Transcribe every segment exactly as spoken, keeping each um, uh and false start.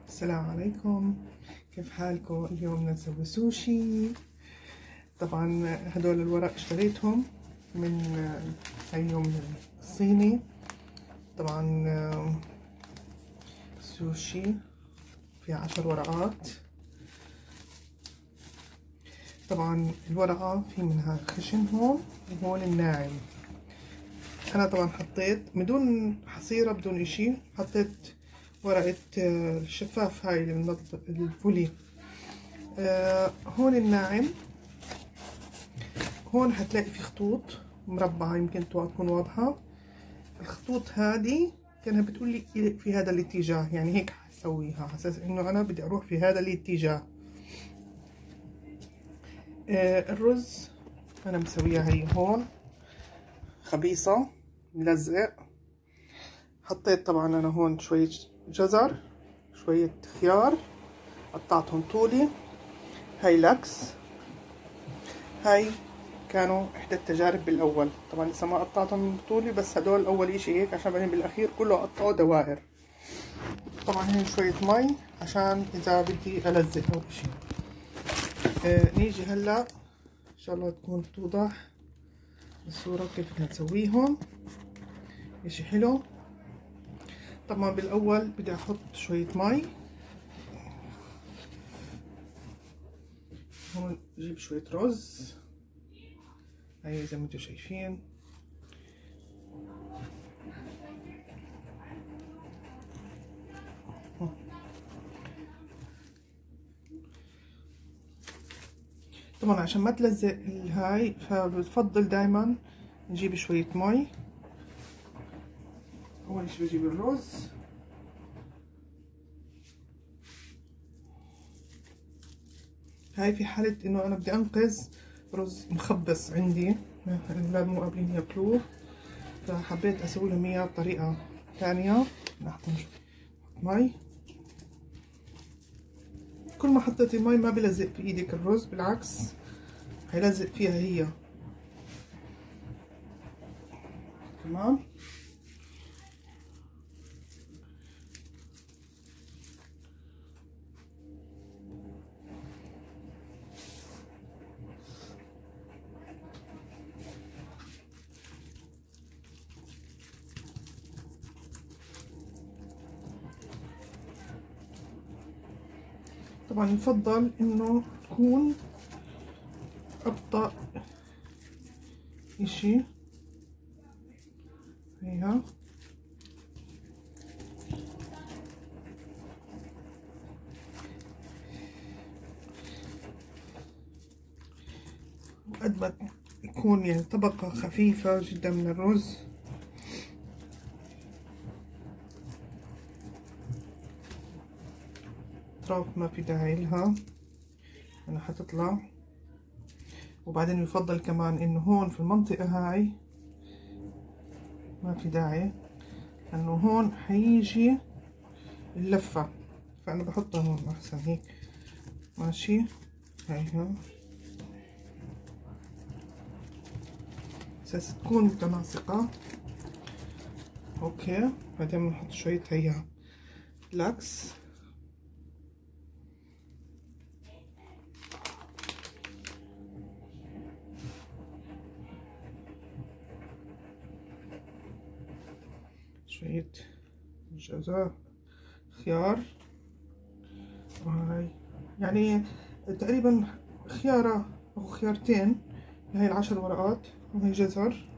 السلام عليكم، كيف حالكم؟ اليوم نسوي سوشي. طبعا هدول الورق اشتريتهم من هيهم الصيني. طبعا سوشي فيها عشر ورقات. طبعا الورقة في منها خشن هون وهون الناعم. انا طبعا حطيت بدون حصيرة بدون اشي، حطيت ورقة الشفاف هاي اللي بنضبط الفولي. آه هون الناعم، هون حتلاقي في خطوط مربعة يمكن تكون واضحة. الخطوط هذه كانها بتقول لي في هذا الاتجاه، يعني هيك حسويها على اساس انه انا بدي اروح في هذا الاتجاه. آه الرز انا مسويها هي هون خبيصة ملزق. حطيت طبعا انا هون شوية جزر، شوية خيار قطعتهم طولي. هاي لكس، هاي كانوا احدى التجارب بالاول. طبعا لسه ما قطعتهم طولي، بس هدول اول اشي هيك عشان بعدين بالاخير كله قطعه دوائر. طبعا هي شوية مي عشان اذا بدي الزق او اشي. آه نيجي هلا ان شاء الله تكون توضح الصورة كيف بدنا نسويهم اشي حلو. طبعا بالاول بدي احط شوية مي. هون اجيب شوية رز، هاي زي ما انتم شايفين. طبعا عشان ما تلزق الهاي فبفضل دايما نجيب شوية مي. اول شي بجيب الرز، هاي في حالة انه انا بدي انقذ رز مخبص عندي الاولاد مو قابلين ياكلوه، فحبيت اسوي لهم اياه بطريقة ثانية. نحط مي. كل ما حطيتي مي ما بلزق في ايدك الرز، بالعكس هيلزق فيها هي تمام. طبعا يفضل انه تكون ابطأ اشي. هيها قد ما يكون يعني طبقة خفيفة جدا من الرز. اطراف ما في داعي لها انا حتطلع. وبعدين يفضل كمان انه هون في المنطقة هاي ما في داعي، لانه هون حيجي اللفة، فانا بحطها هون احسن هيك. ماشي، هيها اساس تكون متناسقة. اوكي، بعدين بنحط شوية هيها لكس. شوية جزر، خيار، وهاي يعني تقريبا خيارة او خيارتين هاي العشر ورقات، وهي جزر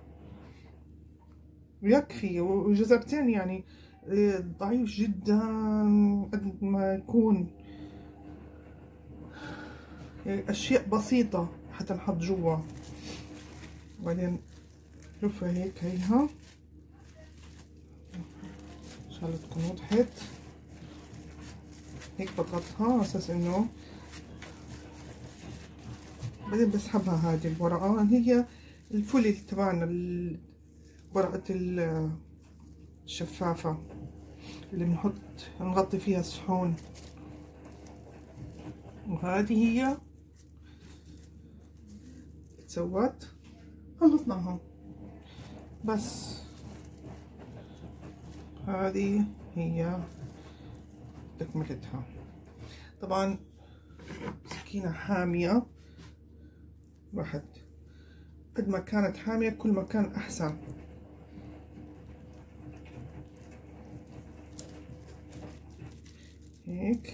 ويكفي، وجزرتين يعني ضعيف جدا قد ما يكون يعني اشياء بسيطة حتى نحط جوا. وبعدين لفها هيك هيها ان شاء الله تكون وضحت. هيك بضغطها على اساس انه بعدين بسحبها. هذه الورقة هي الفولي تبعنا، ورقة الشفافة اللي بنحط نغطي فيها الصحون. وهذه هي تسوت، خلصناها بس. هذه هي تكملتها. طبعا سكينة حامية، واحد قد ما كانت حامية كل ما كان أحسن. هيك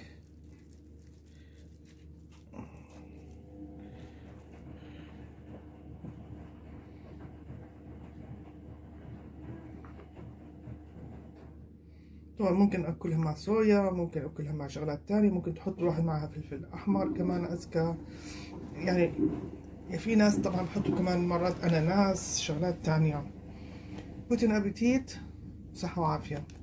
طبعا ممكن أكلها مع صويا، ممكن أكلها مع شغلات تانية، ممكن تحط واحد معها فلفل أحمر كمان أذكى يعني. في ناس طبعا بحطوا كمان مرات أناناس، شغلات تانية. بوتين أبيتيت، صحة وعافية.